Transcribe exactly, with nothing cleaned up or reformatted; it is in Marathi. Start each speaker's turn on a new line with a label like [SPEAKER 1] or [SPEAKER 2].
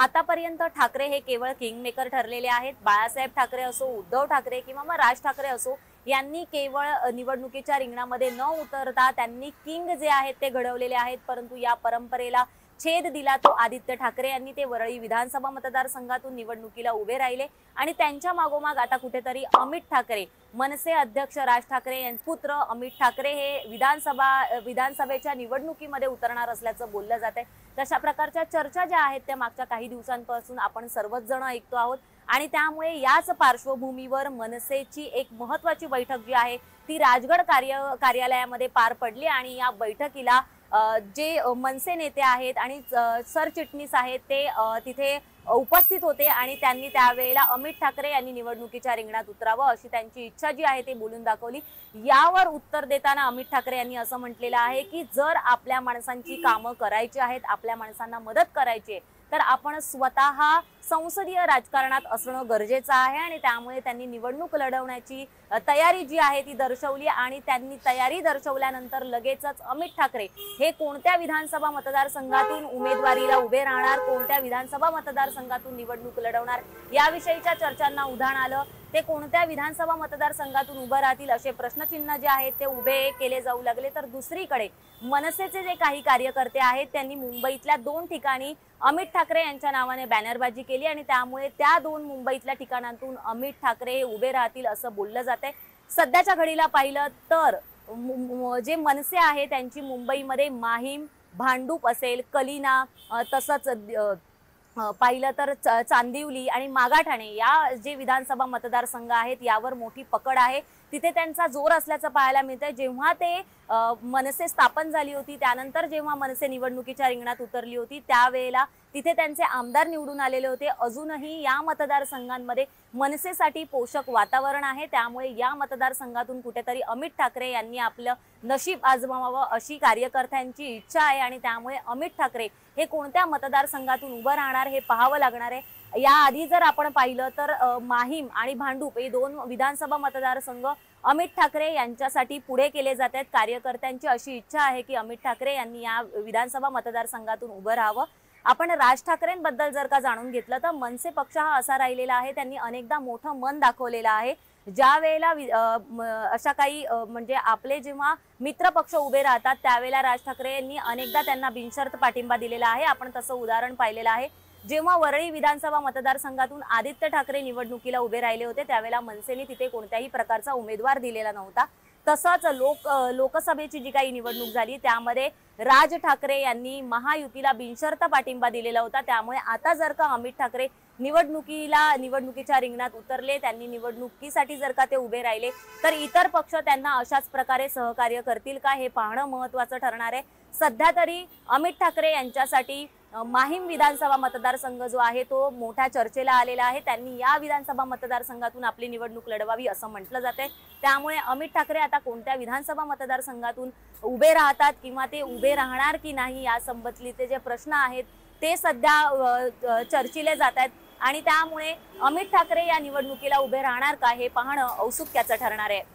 [SPEAKER 1] आतापर्यंत ठाकरे हे केवळ किंगमेकर ठरलेले आहेत। बाळासाहेब ठाकरे असो, उद्धव ठाकरे किंवा मग राज ठाकरे असो, यांनी केवळ निवडणुकीच्या रिंगणामध्ये न उतरता त्यांनी किंग जे आहेत ते घडवलेले आहेत। परंतु या परंपरेला छेद दिला तो आदित्य ठाकरे यांनी। ते वरळी विधानसभा मतदारसंघातून निवडणुकीला उभे राहिले आणि त्यांच्या मागोमाग आता कुठेतरी अमित ठाकरे, मनसे अध्यक्ष राज ठाकरे यांचे पुत्र अमित ठाकरे हे विधानसभा विधानसभेच्या निवडणुकीमध्ये उतरणार असल्याचं बोललं जाते। तशा प्रकारच्या चर्चा ज्या आहेत त्या मागच्या काही दिवसांपासून आपण सर्वच जण ऐकतो आहोत आणि त्यामुळे याच पार्श्वभूमीवर मनसेची एक महत्त्वाची बैठक जी आहे ती राजगड कार्य कार्यालयामध्ये पार पडली आणि या बैठकीला जे मनसे नेते आहेत आणि सरचिटणीस आहेत ते तिथे उपस्थित होते आणि त्यांनी त्यावेळेला अमित ठाकरे यांनी निवडणुकीच्या रिंगणात उतरावं अशी त्यांची इच्छा जी आहे ती बोलून दाखवली। यावर उत्तर देताना अमित ठाकरे यांनी असं म्हटलेलं आहे की जर आपल्या माणसांची कामं करायची आहेत, आपल्या माणसांना मदत करायची आहे तर आपण स्वतः संसदीय राजकारणात असणं गरजेचं आहे आणि त्यामुळे त्यांनी निवडणूक लढवण्याची तयारी जी आहे ती दर्शवली आणि त्यांनी तयारी दर्शवल्यानंतर लगेचच अमित ठाकरे हे कोणत्या विधानसभा मतदारसंघातून उमेदवारीला उभे राहणार, कोणत्या विधानसभा मतदारसंघातून निवडणूक लढवणार याविषयीच्या चर्चांना उधाण आलं। ते कोणत्या विधानसभा मतदारसंघातून उभे राहतील असे प्रश्नचिन्ह जे आहेत ते उभे केले जाऊ लागले। तर दुसरीकडे मनसेचे जे काही कार्यकर्ते आहेत त्यांनी मुंबईतल्या दोन ठिकाणी अमित ठाकरे यांच्या नावाने बॅनरबाजी केली आणि त्यामुळे त्या दोन मुंबईतल्या ठिकाणांतून अमित ठाकरे हे उभे राहतील असं बोललं जाते। सध्याच्या घडीला पाहिलं तर जे मनसे आहे त्यांची मुंबईमध्ये माहीम, भांडूप असेल, कलिना, तसंच पाहिलं तर चांदिवली आणि मागाठाणे या जे विधानसभा मतदारसंघ आहेत यावर मोठी पकड आहे। तिथे त्यांचा जोर असल्याचं पाहायला मिळतंय। जेव्हा ते मनसे स्थापन झाली होती त्यानंतर जेव्हा मनसे निवडणुकीच्या रिंगणात उतरली होती त्यावेळेला तिथे त्यांचे आमदार निवडून आलेले होते। अजूनही या मतदारसंघांमध्ये मनसेसाठी पोषक वातावरण आहे, त्यामुळे या मतदारसंघातून कुठेतरी अमित ठाकरे यांनी आपलं नशीब आजमावावं अशी कार्यकर्त्यांची इच्छा आहे आणि त्यामुळे अमित ठाकरे हे कोणत्या मतदारसंघातून उभं राहणार हे पाहावं लागणार आहे। याआधी जर आपण पाहिलं तर माहीम आणि भांडूप हे दोन विधानसभा मतदारसंघ अमित ठाकरे यांच्यासाठी पुढे केले जात आहेत। कार्यकर्त्यांची अशी इच्छा आहे की अमित ठाकरे यांनी या विधानसभा मतदारसंघातून उभं राहावं। आपण राज ठाकरेंबद्दल जर का जाणून घेतलं तर मनसे पक्ष हा असा राहिलेला आहे, त्यांनी अनेकदा मोठं मन दाखवलेलं आहे। ज्या वेळेला अशा काही म्हणजे आपले जेव्हा मित्र पक्ष उभे राहतात त्यावेळेला राज ठाकरे यांनी अनेकदा त्यांना बिनशर्त पाठिंबा दिलेला आहे। आपण तसं उदाहरण पाहिलेलं आहे। जेव्हा वरळी विधानसभा मतदारसंघातून आदित्य ठाकरे निवडणुकीला उभे राहिले होते त्यावेळेला मनसेने तिथे कोणत्याही प्रकारचा उमेदवार दिलेला नव्हता। तसंच लोक लोकसभेची जी काही निवडणूक झाली त्यामध्ये राज ठाकरे यांनी महायुतीला बिनशर्त पाठिंबा दिलेला होता। त्यामुळे आता जर का अमित ठाकरे निवडणुकीला निवडणुकीच्या रिंगणात उतरले, त्यांनी निवडणुकीसाठी जर का ते उभे राहिले तर इतर पक्ष त्यांना अशाच प्रकारे सहकार्य करतील का हे पाहणं महत्त्वाचं ठरणार आहे। सध्या तरी अमित ठाकरे यांच्यासाठी माहीम विधानसभा मतदारसंघ जो आहे तो मोठ्या चर्चेला आलेला आहे। त्यांनी या विधानसभा मतदारसंघातून आपली निवडणूक लढवावी असं म्हटलं जाते। त्यामुळे अमित ठाकरे आता कोणत्या विधानसभा मतदारसंघातून उभे राहतात किंवा ते उभे राहणार की नाही या संबंधित जे प्रश्न आहेत ते सध्या चर्चिले जात आहेत आणि त्यामुळे अमित ठाकरे या निवडणुकीला उभे राहणार का हे पाहणं औत्सुक्याचं ठरणार आहे।